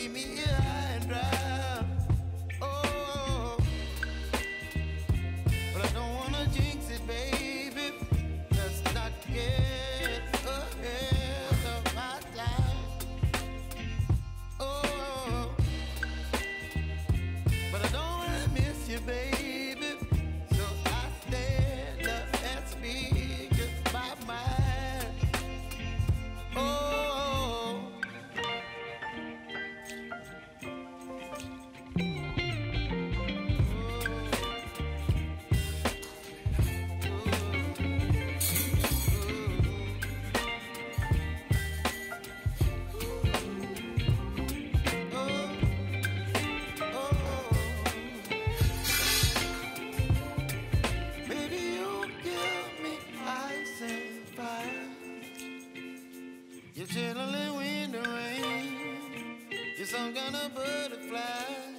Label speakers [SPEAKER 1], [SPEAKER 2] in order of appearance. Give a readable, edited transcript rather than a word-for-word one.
[SPEAKER 1] leave me here high and dry. Oh, but I don't wanna jinx it, baby. Let's not get ahead of my time. Oh, but I don't wanna miss you, baby. So I stand up and speak just my mind. Oh. You're chilling in wind and rain. You're some kind of butterfly.